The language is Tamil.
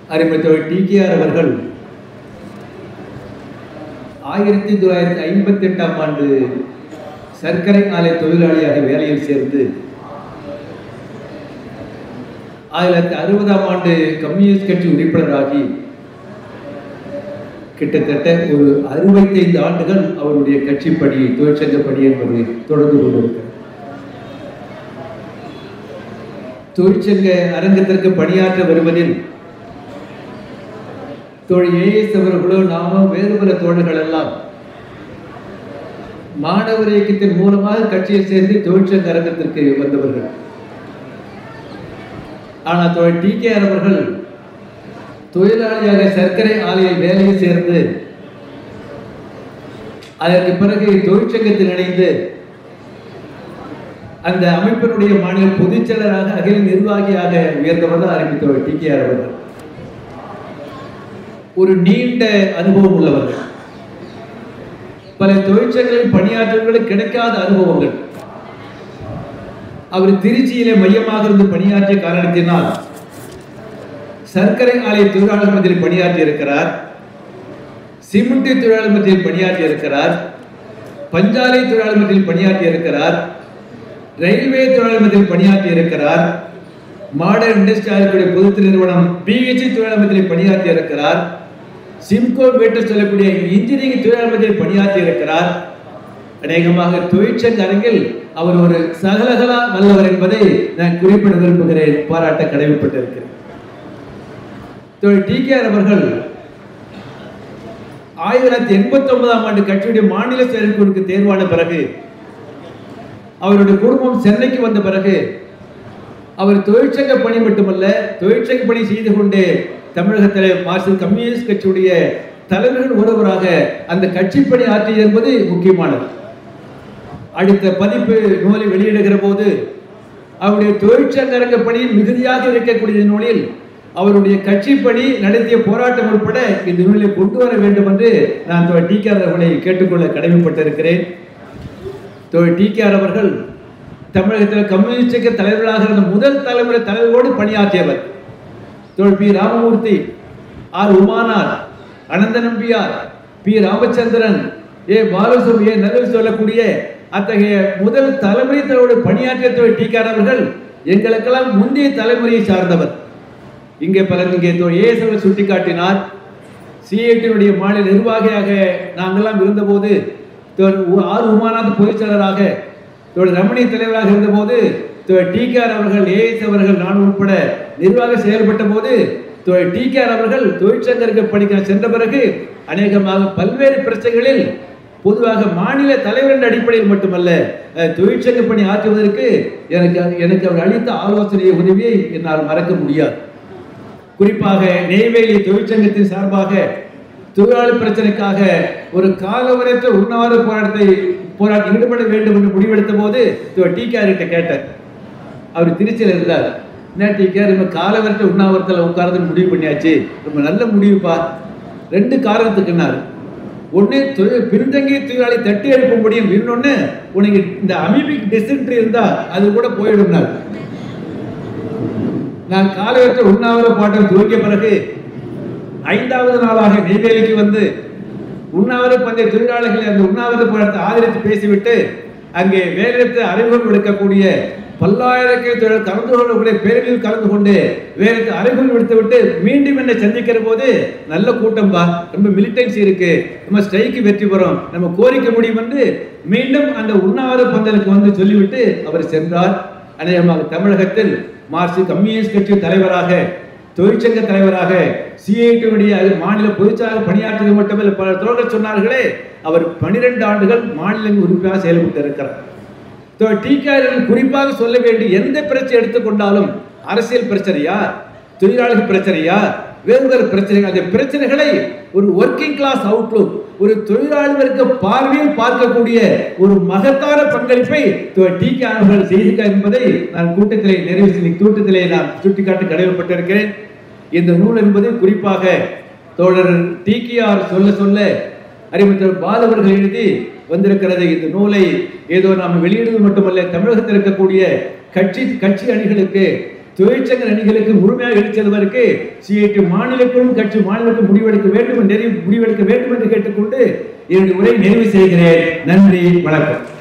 அறிமுகத்தோடு டிகேஆர் அவர்கள் 1958ஆம் ஆண்டு சர்க்கரை ஆலை தொழிலாளியாக வேலையில் சேர்ந்து 1960ஆம் ஆண்டு கம்யூனிஸ்ட் கட்சி உறுப்பினராகி கிட்டத்தட்ட ஒரு 65 ஆண்டுகள் அவருடைய கட்சி பணி, தொழிற்சங்க பணி என்பது தொடர்ந்து கொண்டிருக்கிறது. தொழிற்சங்க அரங்கத்திற்கு பணியாற்ற வருவதில் தோழி ஏஎஸ் அவர்களோ நாமோ வேறு பல தோழர்கள் எல்லாம் மாணவர் இயக்கத்தின் மூலமாக கட்சியை சேர்ந்து தொழிற்சங்க அரங்கத்திற்கு வந்தவர்கள். ஆனால் தோழர் டிகேஆர் அவர்கள் தொழிலாளியாக சர்க்கரை ஆலையில் வேலையில் சேர்ந்து அதற்கு பிறகு தொழிற்சங்கத்தில் இணைந்து அந்த அமைப்பினுடைய மாநில பொதுச் செயலராக அகில நிர்வாகியாக உயர்ந்தவர் ஆரம்பித்தவர் டிகேஆர் அவர்கள். ஒரு நீண்ட அனுபவம் உள்ளவர்கள், பல தொழிற்சங்கங்களில் பணியாற்றவர்களுக்கு கிடைக்காத அனுபவங்கள். அவர் திருச்சியிலே மையமாக இருந்து பணியாற்றிய காரணத்தினால் சர்க்கரை ஆலை தொழிலாளர் மத்தியில் பணியாற்றி இருக்கிறார், சிமெண்ட் தொழிலாளர் மத்தியில் பணியாற்றி இருக்கிறார், பஞ்சாலை தொழிலாளர் மத்தியில் பணியாற்றி இருக்கிறார், ரயில்வே தொழிலாளர் மத்தியில் பணியாற்றி இருக்கிறார், மாடர்ன் இண்டஸ்ட்ரி பொது நிறுவனம் பிஹெச்சி தொழிலாளர் மத்தியில் பணியாற்றி இருக்கிறார், சிம்கோ என்று சொல்லக்கூடிய இன்ஜினியரிங் தொழிலாளர் மத்தியில் பணியாற்றி இருக்கிறார். அநேகமாக தொழிற்சங்க அரங்கில் அவர் ஒரு சகலகலா வல்லவர் என்பதை நான் குறிப்பிட விரும்புகிறேன், பாராட்ட கடமைப்பட்டிருக்கிறேன். டிகேஆர் அவர்கள் 1989ஆம் ஆண்டு கட்சியுடைய மாநில செயற்குழுக்கு தேர்வான பிறகு, அவருடைய குடும்பம் சென்னைக்கு வந்த பிறகு, அவர் தொழிற்சங்க பணி மட்டுமல்ல, தொழிற்சங்க பணி செய்து கொண்டே தமிழகத்திலே மார்க்சிஸ்ட் கம்யூனிஸ்ட் கட்சியுடைய தலைவர்கள் ஒருவராக அந்த கட்சி பணி ஆற்றியது என்பது முக்கியமானது. அடுத்த பதிப்பு நூலை வெளியிடுகிற போது அவருடைய தொழிற்சங்க அரங்க பணியில் மிகுதியாக இருக்கக்கூடிய நூலில் அவருடைய கட்சி பணி நடத்திய போராட்டம் உட்பட இந்த நூலை கொண்டு வர வேண்டும் என்று நான் டிகேஆர் அவர்களை கேட்டுக்கொள்ள கடமைப்பட்டிருக்கிறேன். டிகேஆர் அவர்கள் தமிழகத்தில் கம்யூனிஸ்ட் தலைவர்களாக இருந்த முதல் தலைமுறை தலைவரோடு பணியாற்றியவர். P Ramamurthy, R Umanar, Ananda Nambiar, P Ramachandran, Balasubramania நல்ல சொல்லக்கூடிய அத்தகைய முதல் தலைமுறை தலைவரோடு பணியாற்றிய டிகேஆர் அவர்கள் எங்களுக்கெல்லாம் முந்தைய தலைமுறையை சார்ந்தவர். இங்கே ஏஎஸ் அவர்கள் சுட்டிக்காட்டினார், சிஐடியுடைய மாநில நிர்வாகியாக நாங்கள்லாம் இருந்தபோது, ஆர் உமாநாத் பொதுச் செயலராக, ரமணி தலைவராக இருந்தபோது டிகேஆர் அவர்கள், ஏஎஸ் அவர்கள், நான் உட்பட நிர்வாக செயல்பட்ட போது டிகேஆர் அவர்கள் தொழிற்சங்க படிக்க சென்ற பிறகு அநேகமாக பல்வேறு பிரச்சனைகளில் பொதுவாக மாநில தலைவரின் அடிப்படையில் மட்டுமல்ல, தொழிற்சங்க பணி ஆற்றுவதற்கு எனக்கு அவர் அளித்த ஆலோசனை உதவியை என்னால் மறக்க முடியாது. குறிப்பாக நெய்வேலி தொழிற்சங்கத்தின் சார்பாக தொழிலாளி பிரச்சனைக்காக ஒரு காலவரையற்ற உண்ணாவிரத போராட்டத்தில் ஈடுபட வேண்டும் என்று முடிவெடுத்த போது டிகேஆர் கிட்ட கேட்டார். அவர் திருச்சியில் இருந்தார். என்ன டிகேஆர், நம்ம காலவரையற்ற உண்ணாவிரத்தில் உட்கார்ந்து முடிவு பண்ணியாச்சு, ரொம்ப நல்ல முடிவுப்பா. 2 காரணத்துக்குன்னார். ஒன்று, பின்தங்கிய தொழிலாளி தட்டி எழுப்ப முடியும், இன்னொன்று உனக்கு இந்த அமீபிக் டிசென்ட்ரி இருந்தா அது கூட போயிடும்னார். நான் காலவரையற்ற உண்ணாவிரத போராட்டம் துவங்கிய பிறகு 5வது நாளாக நெய்வேலிக்கு வந்து உண்ணாவிரத பந்தய தொழிலாளர்களை அந்த உண்ணாவிரத போராட்டத்தை ஆதரித்து பேசிவிட்டு அங்கே வேலைநிறுத்த அறிமுகம் விடுக்கக்கூடிய பல்லாயிரக்கணக்கான தொழிலாளர் கலந்து கொள்ளக்கூடிய பேரணியில் கலந்து கொண்டு வேலைநிறுத்த அறிமுகம் விடுத்துவிட்டு மீண்டும் என்னை சந்திக்கிற போது, நல்ல கூட்டம் பா, ரொம்ப மிலிட்டன்சி இருக்கு, நம்ம ஸ்ட்ரைக்கு வெற்றி பெறும், நம்ம கோரிக்கை முடியும் என்று மீண்டும் அந்த உண்ணாவிரத பந்தலுக்கு வந்து சொல்லிவிட்டு அவர் சென்றார். அநேகமாக தமிழகத்தில் மார்க்சிஸ்ட் கம்யூனிஸ்ட் கட்சி தலைவராக, தொழிற்சங்க தலைவராக, சிஐடியுடைய மாநில பொதுச்சாக பணியாற்றியது மட்டுமல்ல, பல தோழர்கள் சொன்னார்களே, அவர் 12 ஆண்டுகள் மாநில உறுப்பினராக செயல்பட்டு இருக்கிறார். டிகேஆர் குறிப்பாக சொல்ல வேண்டிய எந்த பிரச்சனை எடுத்துக்கொண்டாலும், அரசியல் பிரச்சனையா, தொழிலாளர்கள் பிரச்சனையா, வேறு பிரச்சனைகள், அந்த பிரச்சனைகளை ஒரு ஒர்க்கிங் கிளாஸ் அவுட்லுக், ஒரு தொழிலாளர்களுக்கு பார்வையில் பார்க்கக்கூடிய ஒரு மகத்தான பங்களிப்பை டிகேஆர் அவர்கள் செய்திருக்கார் என்பதை நான் கூட்டத்திலே நான் சுட்டிக்காட்டி கடமைப்பட்டிருக்கிறேன். இந்த நூல் என்பது குறிப்பாக தோழர் டிகேஆர் சொல்ல சொல்ல அறிமுகத்தோடு பாலவர்கள் எழுதி வந்திருக்கிறது. இந்த நூலை ஏதோ நாம் வெளியிடுவது மட்டுமல்ல, தமிழகத்தில் இருக்கக்கூடிய கட்சி அணிகளுக்கு, தொழிற்சங்க அணிகளுக்கு முழுமையாக எடுத்து செல்வதற்கு சிஐடி மாநிலத்திலும் கட்சி மாநிலத்தில் முடிவெடுக்க வேண்டும் என்று கேட்டுக்கொண்டு என்னுடைய உரை நிறைவு செய்கிறேன். நன்றி, வணக்கம்.